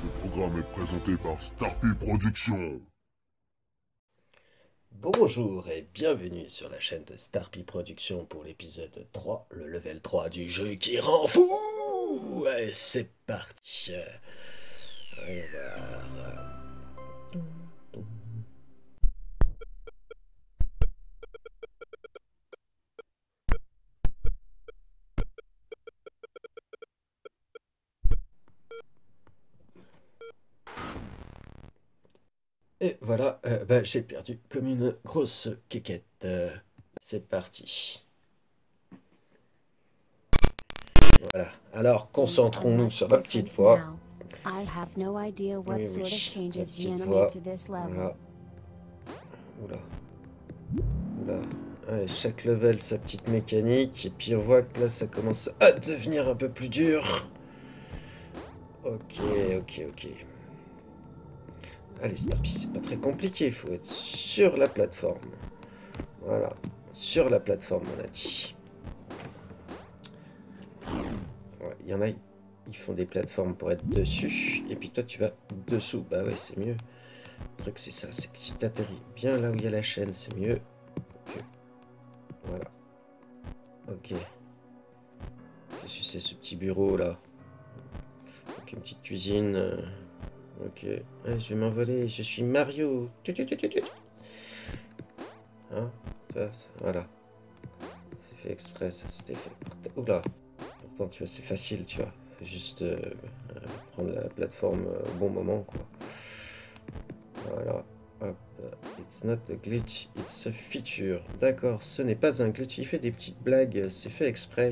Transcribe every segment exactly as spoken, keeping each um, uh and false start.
Ce programme est présenté par Starpy Productions. Bonjour et bienvenue sur la chaîne de Starpy Productions pour l'épisode trois, le level trois du jeu qui rend fou. Ouais, c'est parti. Allons voir. Et voilà, euh, bah, j'ai perdu comme une grosse quéquette. Euh, c'est parti. Voilà, alors concentrons-nous sur la petite voix. I have no idea what Oui, sort of oui, la changes petite Yano voix. made to this level. Voilà. Oula. Oula. Ouais, chaque level sa petite mécanique. Et puis on voit que là ça commence à devenir un peu plus dur. Ok, ok, ok. Allez, Starpy, c'est pas très compliqué. Il faut être sur la plateforme. Voilà. Sur la plateforme, on a dit. Ouais, il y en a, ils font des plateformes pour être dessus. Et puis toi, tu vas dessous. Bah ouais, c'est mieux. Le truc, c'est ça. C'est que si t'atterris bien là où il y a la chaîne, c'est mieux. Que... Voilà. Ok. Qu'est-ce que c'est ce petit bureau là? Donc une petite cuisine. euh, Ok. Ouais, je vais m'envoler. Je suis Mario. Tut, tut, tut, tut, tut. Hein? Ça, ça, voilà. C'est fait exprès, ça c'était fait. Oula. Pourtant, tu vois, c'est facile, tu vois. Faut juste euh, euh, prendre la plateforme euh, au bon moment, quoi. Voilà. Hop. It's not a glitch, it's a feature. D'accord, ce n'est pas un glitch. Il fait des petites blagues, c'est fait exprès.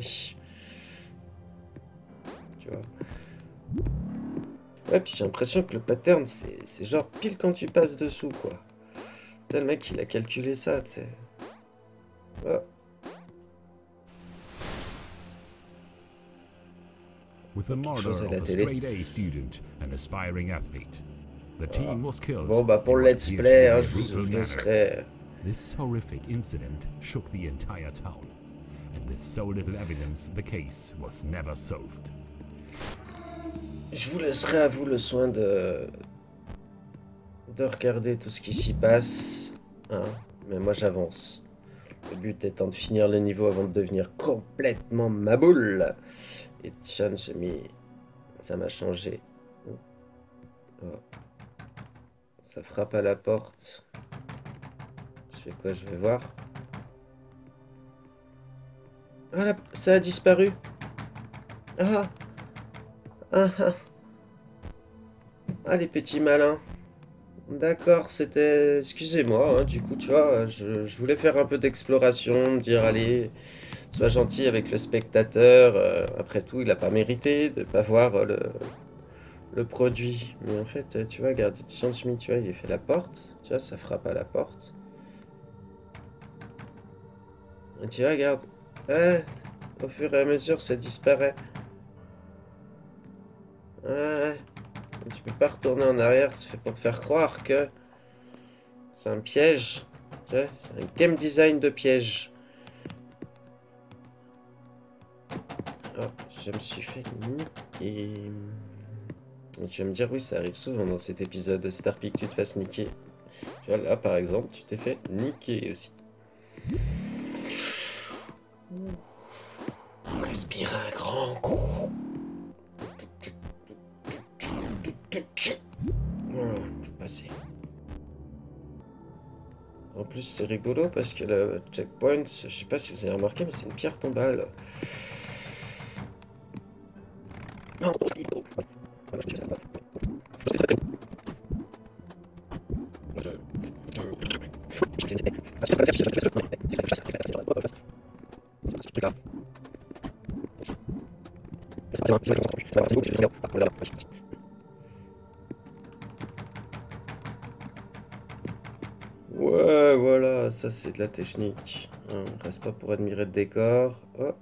Tu vois. Ouais, puis j'ai l'impression que le pattern, c'est genre pile quand tu passes dessous, quoi. T'as le mec, il a calculé ça, tu sais. Oh. With the Quelque murder chose à la of a télé. straight-A student and aspiring athlete, the teen was killed. Bon, bah pour in le what let's appeared play, to hein, be a je vous, brutal je manner. laisserai... This horrific incident shook the entire town, and with so little evidence, the case was never solved. Je vous laisserai à vous le soin de... de regarder tout ce qui s'y passe. Hein. Mais moi, j'avance. Le but étant de finir le niveau avant de devenir complètement ma boule. Et change me. Ça m'a changé. Oh. Ça frappe à la porte. Je fais quoi? Je vais voir. Ah là, ça a disparu. Ah. Ah ah. Ah les petits malins. D'accord, c'était... Excusez-moi, hein, du coup, tu vois, je, je voulais faire un peu d'exploration, me dire, allez, sois gentil avec le spectateur. Euh, après tout, il a pas mérité de pas voir euh, le, le produit. Mais en fait, euh, tu vois, regarde, change me, tu vois, il a fait la porte. Tu vois, ça frappe à la porte. Et tu vois, regarde. Ouais, au fur et à mesure, ça disparaît. Ouais, tu peux pas retourner en arrière, c'est fait pour te faire croire que c'est un piège. Tu vois, c'est un game design de piège. Oh, je me suis fait niquer. Et tu vas me dire, oui, ça arrive souvent dans cet épisode de Starpy que tu te fasses niquer. Tu vois, là, par exemple, tu t'es fait niquer aussi. Respire un grand coup. Voilà, je vais passer. En plus, c'est rigolo parce que le checkpoint, je sais pas si vous avez remarqué, mais c'est une pierre tombale. Non, Ouais, voilà, ça c'est de la technique. On reste pas pour admirer le décor. Oh.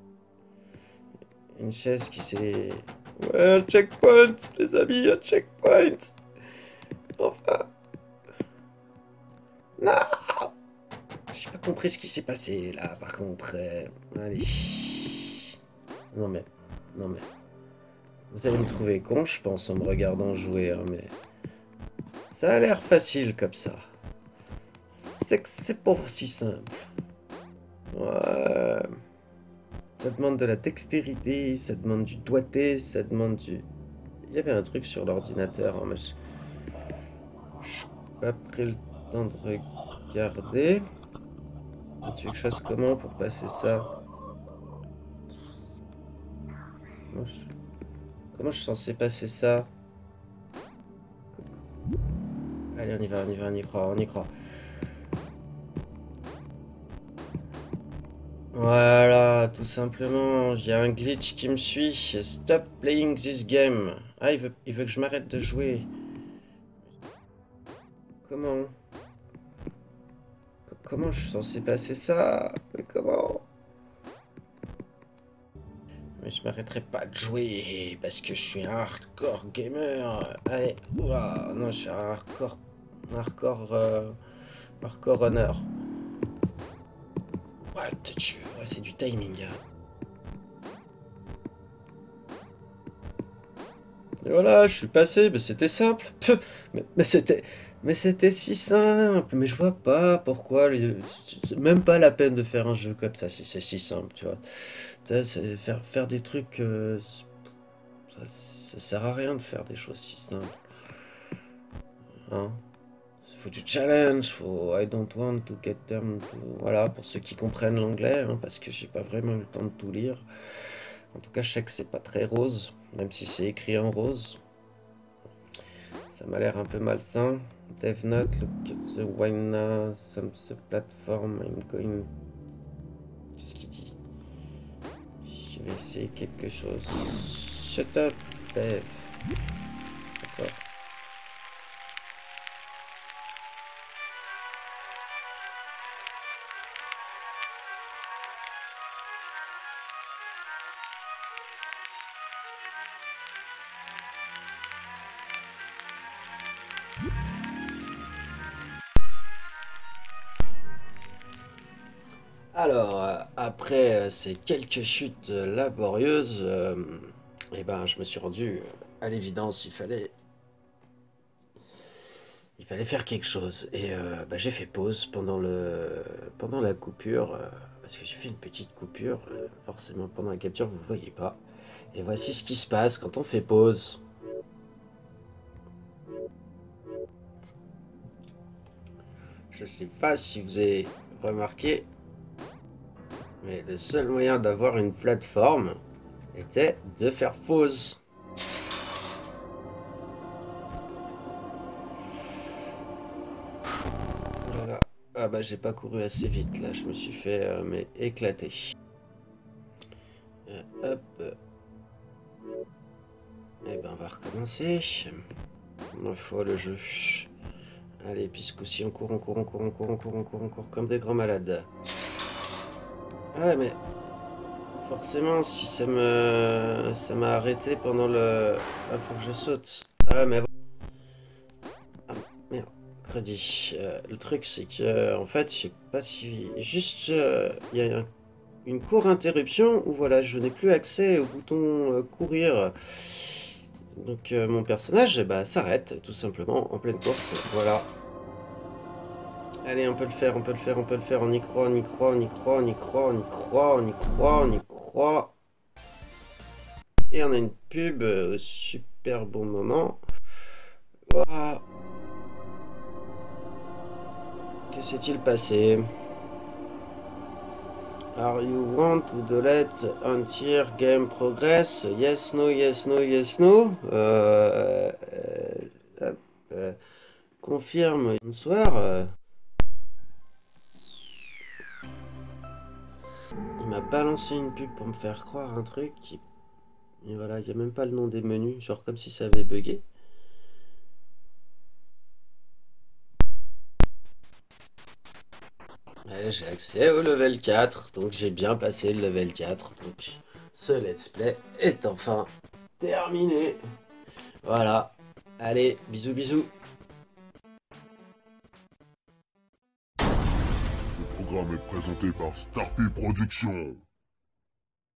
Une chaise qui s'est... Ouais, un checkpoint, les amis, un checkpoint. Enfin. Non. J'ai pas compris ce qui s'est passé là, par contre. Euh, allez. Non mais, non mais. Vous allez me trouver con, je pense, en me regardant jouer, hein, mais... Ça a l'air facile comme ça. C'est que c'est pas aussi simple. Ouais... Ça demande de la dextérité, ça demande du doigté, ça demande du... Il y avait un truc sur l'ordinateur, hein, mais je... Je n'ai pas pris le temps de regarder. Tu veux que je fasse comment pour passer ça? Comment je... Comment je suis censé passer ça? Allez, on y va, on y va, on y croit, on y croit. Voilà, tout simplement, j'ai un glitch qui me suit. Stop playing this game. Ah, il veut, il veut que je m'arrête de jouer. Comment? Comment je suis censé passer ça? Mais comment? Mais je m'arrêterai pas de jouer parce que je suis un hardcore gamer. Allez, oula, non, je suis un hardcore, hardcore, euh, hardcore runner. What? Ouais, c'est du timing. Et voilà, je suis passé, mais c'était simple. Peu, mais, mais c'était, mais c'était si simple. Mais je vois pas pourquoi. les- C'est même pas la peine de faire un jeu comme ça si c'est si simple, tu vois. Ça, c'est faire, faire des trucs. euh, ça, ça sert à rien de faire des choses si simples. Hein? Il faut du challenge, faut I don't want to get them to... Voilà, pour ceux qui comprennent l'anglais, hein, parce que j'ai pas vraiment eu le temps de tout lire. En tout cas, je sais que c'est pas très rose, même si c'est écrit en rose. Ça m'a l'air un peu malsain. DevNote, look at the wine, some the platform, I'm going... Qu'est-ce qu'il dit? Je vais essayer quelque chose. Shut up, Dev. D'accord. Alors, euh, après euh, ces quelques chutes euh, laborieuses, euh, eh ben, je me suis rendu euh, à l'évidence, il fallait, il fallait faire quelque chose. Et euh, bah, j'ai fait pause pendant le, pendant la coupure, euh, parce que j'ai fait une petite coupure. euh, forcément, pendant la capture, vous ne voyez pas. Et voici ce qui se passe quand on fait pause. Je ne sais pas si vous avez remarqué, mais le seul moyen d'avoir une plateforme était de faire pause. Voilà. Ah bah j'ai pas couru assez vite là, je me suis fait euh, mais éclater. Euh, hop. Et ben on va recommencer. Une fois le jeu. Allez, puisque si on court, on court, on court, on court, on court, on court, on court comme des grands malades. Ouais mais forcément si ça me ça m'a arrêté pendant le. Ah faut que je saute. Ah mais ah, merde. Crédit. Euh, le truc c'est que euh, en fait je sais pas si juste il euh, y a un, une court interruption où voilà je n'ai plus accès au bouton euh, courir. Donc euh, mon personnage bah, s'arrête tout simplement en pleine course. Voilà. Allez on peut le faire, on peut le faire, on peut le faire. On y croit, on y croit, on y croit, on y croit, on y croit, on y croit, on y croit. Et on a une pub euh, super bon moment. Wow. Que s'est-il passé? Are you want to delete entire game progress? Yes, no, yes, no, yes, no. Euh, euh, hop, euh, confirme. Bonsoir. Euh, il m'a balancé une pub pour me faire croire un truc. Qui... Et voilà, il n'y a même pas le nom des menus, genre comme si ça avait bugué. J'ai accès au level quatre, donc j'ai bien passé le level quatre, donc ce let's play est enfin terminé. Voilà, allez, bisous bisous. Ce programme est présenté par Starpy Productions.